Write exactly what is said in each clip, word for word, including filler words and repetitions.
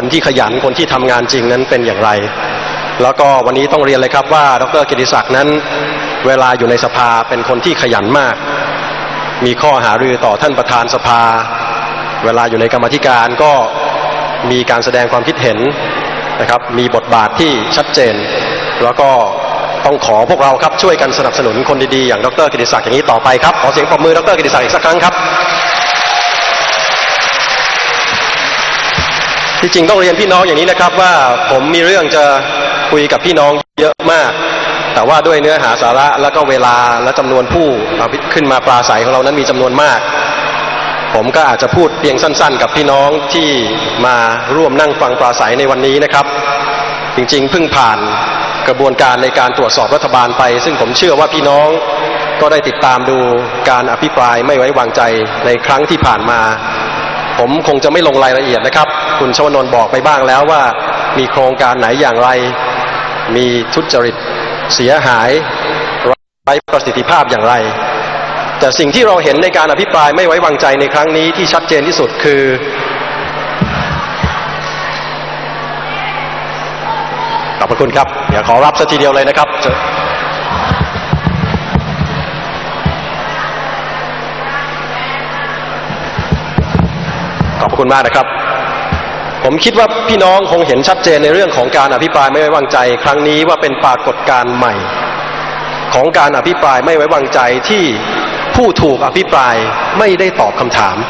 คนที่ขยันคนที่ทำงานจริงนั้นเป็นอย่างไรแล้วก็วันนี้ต้องเรียนเลยครับว่าดร.กิติศักดิ์นั้นเวลาอยู่ในสภาเป็นคนที่ขยันมากมีข้อหารือต่อท่านประธานสภาเวลาอยู่ในกรรมาธิการก็มีการแสดงความคิดเห็นนะครับมีบทบาทที่ชัดเจนแล้วก็ต้องขอพวกเราครับช่วยกันสนับสนุนคนดีๆอย่างดร.กิติศักดิ์อย่างนี้ต่อไปครับขอเสียงปรบมือดร.กิติศักดิ์อีกสักครั้งครับที่จริงต้องเรียนพี่น้องอย่างนี้นะครับว่าผมมีเรื่องจะคุยกับพี่น้องเยอะมากแต่ว่าด้วยเนื้อหาสาระแล้วก็เวลาและจำนวนผู้ขึ้นมาปราศัยของเรานั้นมีจำนวนมากผมก็อาจจะพูดเพียงสั้นๆกับพี่น้องที่มาร่วมนั่งฟังปราศัยในวันนี้นะครับจริงๆเพิ่งผ่านกระบวนการในการตรวจสอบรัฐบาลไปซึ่งผมเชื่อว่าพี่น้องก็ได้ติดตามดูการอภิปรายไม่ไว้วางใจในครั้งที่ผ่านมาผมคงจะไม่ลงรายละเอียดนะครับคุณชวนนท์บอกไปบ้างแล้วว่ามีโครงการไหนอย่างไรมีทุจริตเสียหายไร้ประสิทธิภาพอย่างไรแต่สิ่งที่เราเห็นในการอภิปรายไม่ไว้วางใจในครั้งนี้ที่ชัดเจนที่สุดคือขอบคุณครับเดี๋ยวขอรับสักทีเดียวเลยนะครับขอบคุณมากนะครับผมคิดว่าพี่น้องคงเห็นชัดเจนในเรื่องของการอภิปรายไม่ไว้วางใจครั้งนี้ว่าเป็นปรากฏการณ์ใหม่ของการอภิปรายไม่ไว้วางใจที่ผู้ถูกอภิปรายไม่ได้ตอบคำถาม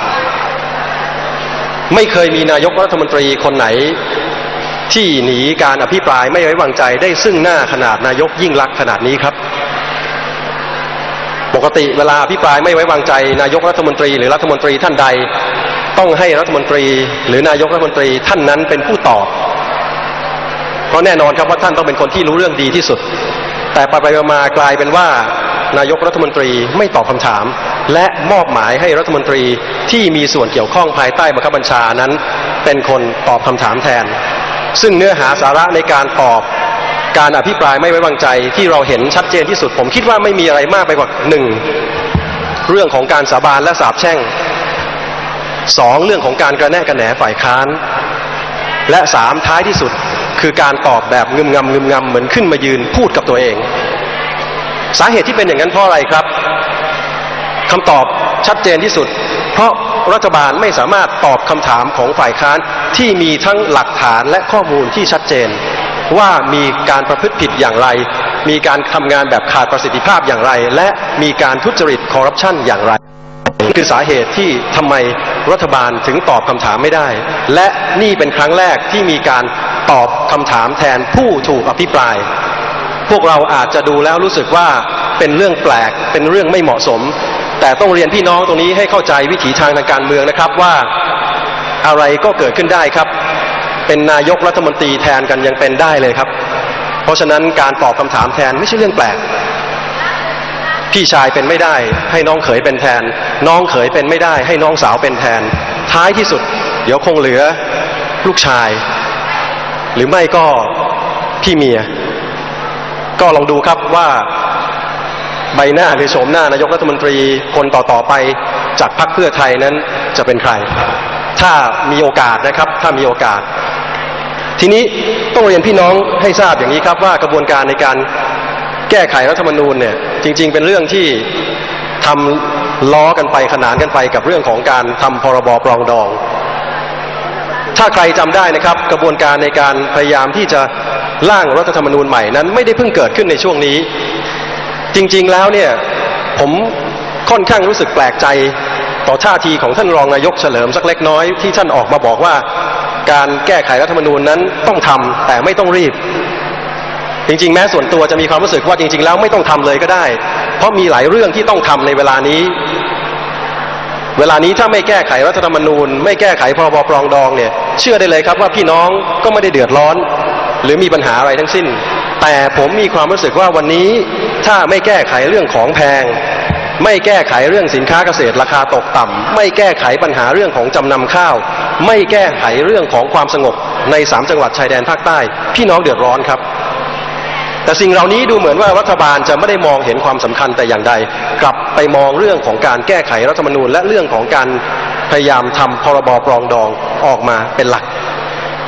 ไม่เคยมีนายกรัฐมนตรีคนไหนที่หนีการอภิปรายไม่ไว้วางใจได้ซึ่งหน้าขนาดนายกยิ่งลักษณ์ขนาดนี้ครับปกติเวลาอภิปรายไม่ไว้วางใจนายกรัฐมนตรีหรือรัฐมนตรีท่านใดต้องให้รัฐมนตรีหรือนายกรัฐมนตรีท่านนั้นเป็นผู้ตอบเพราะแน่นอนครับว่าท่านต้องเป็นคนที่รู้เรื่องดีที่สุดแต่ไปไปมากลายเป็นว่านายกรัฐมนตรีไม่ตอบคำถามและมอบหมายให้รัฐมนตรีที่มีส่วนเกี่ยวข้องภายใต้บังคับบัญชานั้นเป็นคนตอบคำถามแทนซึ่งเนื้อหาสาระในการตอบการอภิปรายไม่ไว้วางใจที่เราเห็นชัดเจนที่สุดผมคิดว่าไม่มีอะไรมากไปกว่าหนึ่งเรื่องของการสาบานและสาปแช่งสองเรื่องของการกระแนะกระแหนฝ่ายค้านและสามท้ายที่สุดคือการตอบแบบงึมงำงึมงำเหมือนขึ้นมายืนพูดกับตัวเองสาเหตุที่เป็นอย่างนั้นเพราะอะไรครับคำตอบชัดเจนที่สุดเพราะรัฐบาลไม่สามารถตอบคำถามของฝ่ายค้านที่มีทั้งหลักฐานและข้อมูลที่ชัดเจนว่ามีการประพฤติผิดอย่างไรมีการทำงานแบบขาดประสิทธิภาพอย่างไรและมีการทุจริตคอร์รัปชันอย่างไรนี่คือสาเหตุที่ทำไมรัฐบาลถึงตอบคำถามไม่ได้และนี่เป็นครั้งแรกที่มีการตอบคำถามแทนผู้ถูกอภิปรายพวกเราอาจจะดูแล้วรู้สึกว่าเป็นเรื่องแปลกเป็นเรื่องไม่เหมาะสมแต่ต้องเรียนพี่น้องตรงนี้ให้เข้าใจวิถีทางทางการเมืองนะครับว่าอะไรก็เกิดขึ้นได้ครับเป็นนายกรัฐมนตรีแทนกันยังเป็นได้เลยครับเพราะฉะนั้นการตอบคำถามแทนไม่ใช่เรื่องแปลกพี่ชายเป็นไม่ได้ให้น้องเขยเป็นแทนน้องเขยเป็นไม่ได้ให้น้องสาวเป็นแทนท้ายที่สุดเดี๋ยวคงเหลือลูกชายหรือไม่ก็พี่เมียก็ลองดูครับว่าใบหน้าหรือโฉมหน้านายกรัฐมนตรีคนต่อๆไปจากพรรคเพื่อไทยนั้นจะเป็นใครถ้ามีโอกาสนะครับถ้ามีโอกาสทีนี้ต้องเรียนพี่น้องให้ทราบอย่างนี้ครับว่ากระบวนการในการแก้ไขรัฐธรรมนูญเนี่ยจริงๆเป็นเรื่องที่ทำล้อกันไปขนานกันไปกับเรื่องของการทำพรบปรองดองถ้าใครจำได้นะครับกระบวนการในการพยายามที่จะร่างรัฐธรรมนูญใหม่นั้นไม่ได้เพิ่งเกิดขึ้นในช่วงนี้จริงๆแล้วเนี่ยผมค่อนข้างรู้สึกแปลกใจต่อท่าทีของท่านรองนายกเฉลิมสักเล็กน้อยที่ท่านออกมาบอกว่าการแก้ไขรัฐธรรมนูญนั้นต้องทำแต่ไม่ต้องรีบจริงๆแม้ส่วนตัวจะมีความรู้สึกว่าจริงๆแล้วไม่ต้องทำเลยก็ได้เพราะมีหลายเรื่องที่ต้องทำในเวลานี้เวลานี้ถ้าไม่แก้ไขรัฐธรรมนูญไม่แก้ไขพรบปรองดองเนี่ยเชื่อได้เลยครับว่าพี่น้องก็ไม่ได้เดือดร้อนหรือมีปัญหาอะไรทั้งสิ้นแต่ผมมีความรู้สึกว่าวันนี้ถ้าไม่แก้ไขเรื่องของแพงไม่แก้ไขเรื่องสินค้าเกษตรราคาตกต่ำไม่แก้ไขปัญหาเรื่องของจำนำข้าวไม่แก้ไขเรื่องของความสงบในสามจังหวัดชายแดนภาคใต้พี่น้องเดือดร้อนครับแต่สิ่งเหล่านี้ดูเหมือนว่ารัฐบาลจะไม่ได้มองเห็นความสำคัญแต่อย่างใดกลับไปมองเรื่องของการแก้ไขรัฐธรรมนูญและเรื่องของการพยายามทำพรบปรองดองออกมาเป็นหลัก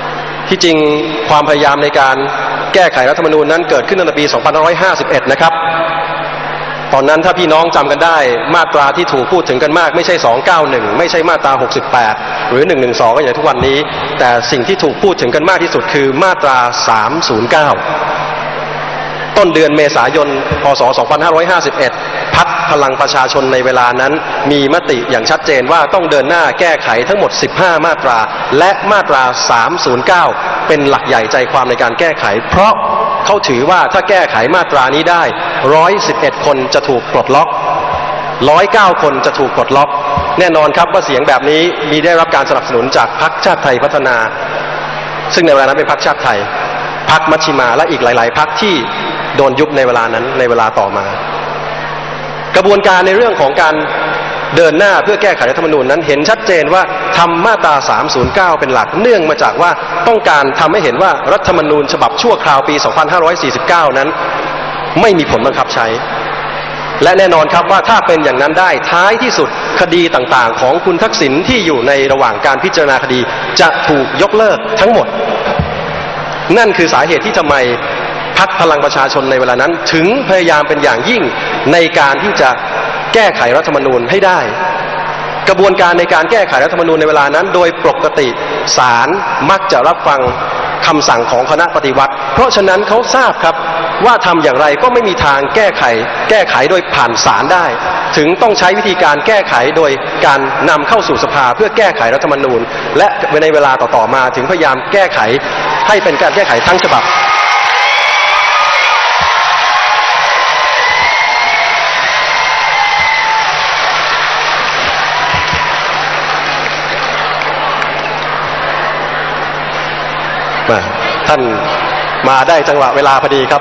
ที่จริงความพยายามในการแก้ไขรัฐธรรมนูญนั้นเกิดขึ้นในปี สองพันห้าร้อยห้าสิบเอ็ด นะครับตอนนั้นถ้าพี่น้องจำกันได้มาตราที่ถูกพูดถึงกันมากไม่ใช่สองเก้าหนึ่งไม่ใช่มาตราหกสิบแปดหรือหนึ่งหนึ่งสองก็อย่างทุกวันนี้แต่สิ่งที่ถูกพูดถึงกันมากที่สุดคือมาตราสามศูนย์เก้าต้นเดือนเมษายนพศสองพันห้าร้อยห้าสิบเอ็ดพรรคพลังประชาชนในเวลานั้นมีมติอย่างชัดเจนว่าต้องเดินหน้าแก้ไขทั้งหมดสิบห้ามาตราและมาตราสามศูนย์เก้าเป็นหลักใหญ่ใจความในการแก้ไขเพราะเขาถือว่าถ้าแก้ไขมาตรานี้ได้หนึ่งร้อยสิบเอ็ดคนจะถูกปลดล็อกหนึ่งร้อยเก้าคนจะถูกปลดล็อกแน่นอนครับว่าเสียงแบบนี้มีได้รับการสนับสนุนจากพรรคชาติไทยพัฒนาซึ่งในเวลานั้นเป็นพรรคชาติไทยพรรคมัชฌิมาและอีกหลายๆพรรคที่โดนยุบในเวลานั้นในเวลาต่อมากระบวนการในเรื่องของการเดินหน้าเพื่อแก้ไขรัฐธรรมนูญนั้นเห็นชัดเจนว่าทำมาตราสามศูนย์เก้าเป็นหลักเนื่องมาจากว่าต้องการทำให้เห็นว่ารัฐธรรมนูญฉบับชั่วคราวปีสองพันห้าร้อยสี่สิบเก้านั้นไม่มีผลบังคับใช้และแน่นอนครับว่าถ้าเป็นอย่างนั้นได้ท้ายที่สุดคดีต่างๆของคุณทักษิณที่อยู่ในระหว่างการพิจารณาคดีจะถูกยกเลิกทั้งหมดนั่นคือสาเหตุที่ทำไมพรรคพลังประชาชนในเวลานั้นถึงพยายามเป็นอย่างยิ่งในการที่จะแก้ไขรัฐธรรมนูญให้ได้กระบวนการในการแก้ไขรัฐธรรมนูญในเวลานั้นโดยปกติศาลมักจะรับฟังคำสั่งของคณะปฏิวัติเพราะฉะนั้นเขาทราบครับว่าทำอย่างไรก็ไม่มีทางแก้ไขแก้ไขโดยผ่านศาลได้ถึงต้องใช้วิธีการแก้ไขโดยการนำเข้าสู่สภาเพื่อแก้ไขรัฐธรรมนูญและในเวลาต่อๆมาถึงพยายามแก้ไขให้เป็นการแก้ไขทั้งฉบับท่านมาได้จังหวะเวลาพอดีครับ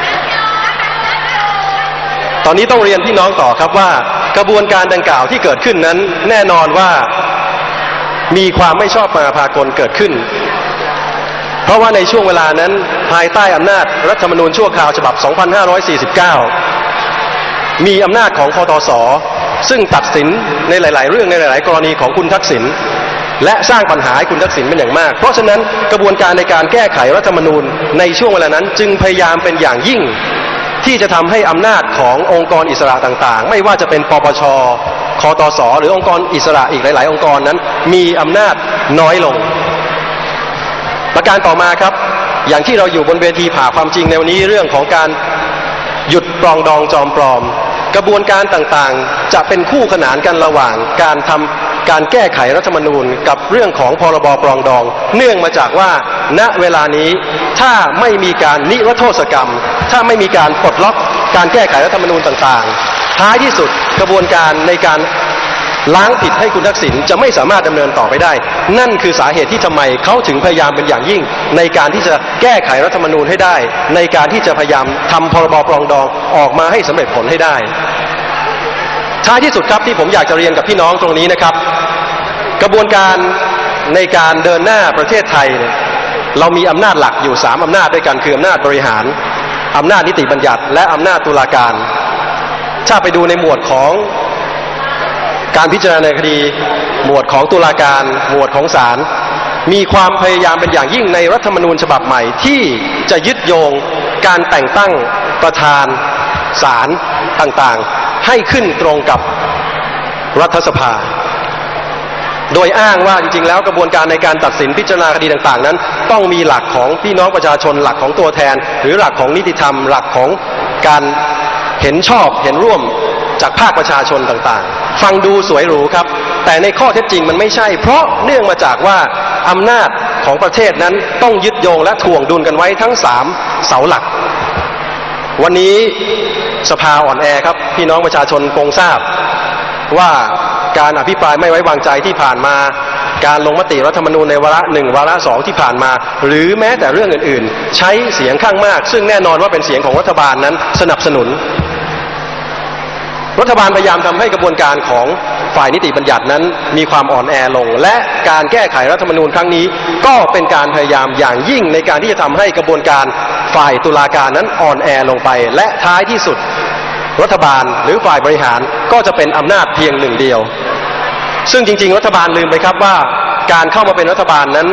ตอนนี้ต้องเรียนพี่น้องต่อครับว่ากระบวนการดังกล่าวที่เกิดขึ้นนั้นแน่นอนว่ามีความไม่ชอบมาพากลเกิดขึ้นเพราะว่าในช่วงเวลานั้นภายใต้อำนาจรัฐธรรมนูญชั่วคราวฉบับสองพันห้าร้อยสี่สิบเก้ามีอำนาจของคทศ.ซึ่งตัดสินในหลายๆเรื่องในหลายๆกรณีของคุณทักษิณและสร้างปัญหาให้คุณทักษิณเป็นอย่างมากเพราะฉะนั้นกระบวนการในการแก้ไขรัฐธรรมนูญในช่วงเวลานั้นจึงพยายามเป็นอย่างยิ่งที่จะทำให้อำนาจขององค์กรอิสระต่างๆไม่ว่าจะเป็นปปช.คทศ.หรือองค์กรอิสระอีกหลายๆองค์กรนั้นมีอำนาจน้อยลงประการต่อมาครับอย่างที่เราอยู่บนเวทีผ่าความจริงในวันนี้เรื่องของการหยุดปรองดองจอมปลอมกระบวนการต่างๆจะเป็นคู่ขนานกันระหว่างการทำการแก้ไขรัฐธรรมนูญกับเรื่องของพรบปรองดองเนื่องมาจากว่าณเวลานี้ถ้าไม่มีการนิรโทษกรรมถ้าไม่มีการปลดล็อกการแก้ไขรัฐธรรมนูญต่างๆท้ายที่สุดกระบวนการในการล้างผิดให้คุณทักษิณจะไม่สามารถดำเนินต่อไปได้นั่นคือสาเหตุที่ทำไมเขาถึงพยายามเป็นอย่างยิ่งในการที่จะแก้ไขรัฐธรรมนูญให้ได้ในการที่จะพยายามทำพรบปรองดองออกมาให้สำเร็จผลให้ได้ท้ายที่สุดครับที่ผมอยากจะเรียนกับพี่น้องตรงนี้นะครับกระบวนการในการเดินหน้าประเทศไทยเนี่ยเรามีอำนาจหลักอยู่สามอำนาจด้วยกันคืออำนาจบริหารอำนาจนิติบัญญัติและอำนาจตุลาการถ้าไปดูในหมวดของการพิจารณาคดีหมวดของตุลาการหมวดของศาลมีความพยายามเป็นอย่างยิ่งในรัฐธรรมนูญฉบับใหม่ที่จะยึดโยงการแต่งตั้งประธานศาลต่างๆให้ขึ้นตรงกับรัฐสภาโดยอ้างว่าจริงๆแล้วกระบวนการในการตัดสินพิจารณาคดีต่างๆนั้นต้องมีหลักของพี่น้องประชาชนหลักของตัวแทนหรือหลักของนิติธรรมหลักของการเห็นชอบเห็นร่วมจากภาคประชาชนต่างๆฟังดูสวยหรูครับแต่ในข้อเท็จจริงมันไม่ใช่เพราะเนื่องมาจากว่าอำนาจของประเทศนั้นต้องยึดโยงและถ่วงดุลกันไว้ทั้งสามเสาหลักวันนี้สภาอ่อนแอครับพี่น้องประชาชนคงทราบว่าการอภิปรายไม่ไว้วางใจที่ผ่านมาการลงมติรัฐธรรมนูญในวาระหนึ่งวาระสองที่ผ่านมาหรือแม้แต่เรื่องอื่นๆใช้เสียงข้างมากซึ่งแน่นอนว่าเป็นเสียงของรัฐบาลนั้นสนับสนุนรัฐบาลพยายามทำให้กระบวนการของฝ่ายนิติบัญญัตินั้นมีความอ่อนแอลงและการแก้ไขรัฐธรรมนูญครั้งนี้ก็เป็นการพยายามอย่างยิ่งในการที่จะทำให้กระบวนการฝ่ายตุลาการนั้นอ่อนแอลงไปและท้ายที่สุดรัฐบาลหรือฝ่ายบริหารก็จะเป็นอำนาจเพียงหนึ่งเดียวซึ่งจริงๆรัฐบาลลืมไปครับว่าการเข้ามาเป็นรัฐบาลนั้น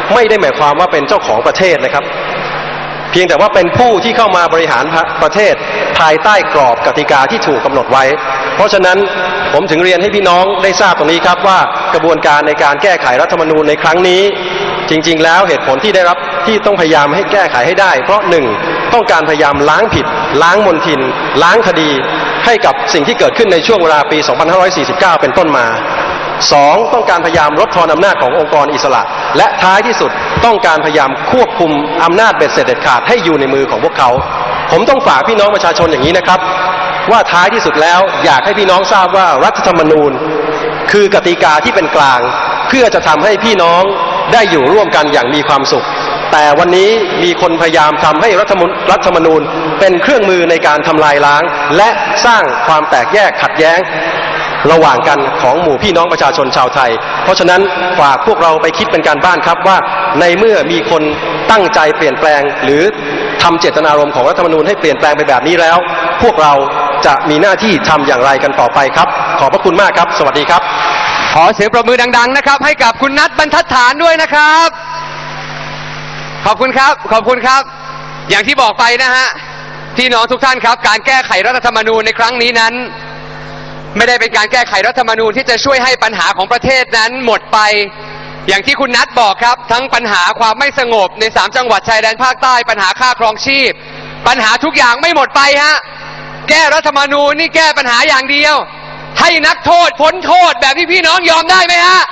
ไม่ได้หมายความว่าเป็นเจ้าของประเทศนะครับเพียงแต่ว่าเป็นผู้ที่เข้ามาบริหารประเทศภายใต้กรอบกติกาที่ถูกกำหนดไว้เพราะฉะนั้นผมถึงเรียนให้พี่น้องได้ทราบตรงนี้ครับว่ากระบวนการในการแก้ไขรัฐธรรมนูญในครั้งนี้จริงๆแล้วเหตุผลที่ได้รับที่ต้องพยายามให้แก้ไขให้ได้เพราะหนึ่งต้องการพยายามล้างผิดล้างมลทินล้างคดีให้กับสิ่งที่เกิดขึ้นในช่วงเวลาปี สองพันห้าร้อยสี่สิบเก้า เป็นต้นมาสองต้องการพยายามลดทอนอำนาจขององค์กรอิสระและท้ายที่สุดต้องการพยายามควบคุมอำนาจเบ็ดเสร็จเด็ดขาดให้อยู่ในมือของพวกเขาผมต้องฝากพี่น้องประชาชนอย่างนี้นะครับว่าท้ายที่สุดแล้วอยากให้พี่น้องทราบว่ารัฐธรรมนูญคือกติกาที่เป็นกลางเพื่อจะทำให้พี่น้องได้อยู่ร่วมกันอย่างมีความสุขแต่วันนี้มีคนพยายามทำให้รัฐธรรมนูญเป็นเครื่องมือในการทำลายล้างและสร้างความแตกแยกขัดแย้งระหว่างกันของหมู่พี่น้องประชาชนชาวไทยเพราะฉะนั้นฝากพวกเราไปคิดเป็นการบ้านครับว่าในเมื่อมีคนตั้งใจเปลี่ยนแปลงหรือทำเจตนารมณ์ของรัฐธรรมนูญให้เปลี่ยนแปลงไปแบบนี้แล้วพวกเราจะมีหน้าที่ทำอย่างไรกันต่อไปครับขอบพระคุณมากครับสวัสดีครับขอเสียงปรบมือดังๆนะครับให้กับคุณนัทบรรทัดฐานด้วยนะครับขอบคุณครับขอบคุณครับอย่างที่บอกไปนะฮะพี่น้องทุกท่านครับการแก้ไขรัฐธรรมนูญในครั้งนี้นั้นไม่ได้เป็นการแก้ไขรัฐธรรมนูญที่จะช่วยให้ปัญหาของประเทศนั้นหมดไปอย่างที่คุณนัทบอกครับทั้งปัญหาความไม่สงบในสามจังหวัดชายแดนภาคใต้ปัญหาค่าครองชีพปัญหาทุกอย่างไม่หมดไปฮะแก้รัฐธรรมนูญนี่แก้ปัญหาอย่างเดียวให้นักโทษพ้นโทษแบบที่พี่น้องยอมได้ไหมฮะ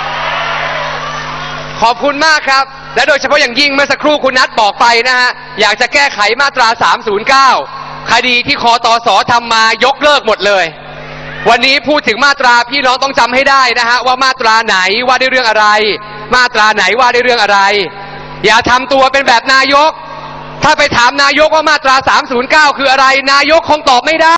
ขอบคุณมากครับและโดยเฉพาะอย่างยิ่งเมื่อสักครู่คุณนัทบอกไปนะฮะอยากจะแก้ไขมาตราสามศูนย์เก้าคดีที่คตส.ทำมายกเลิกหมดเลยวันนี้พูดถึงมาตราพี่น้องต้องจำให้ได้นะฮะว่ามาตราไหนว่าด้วยเรื่องอะไรมาตราไหนว่าด้วยเรื่องอะไรอย่าทำตัวเป็นแบบนายกถ้าไปถามนายกว่ามาตราสามศูนย์เก้าคืออะไรนายกคงตอบไม่ได้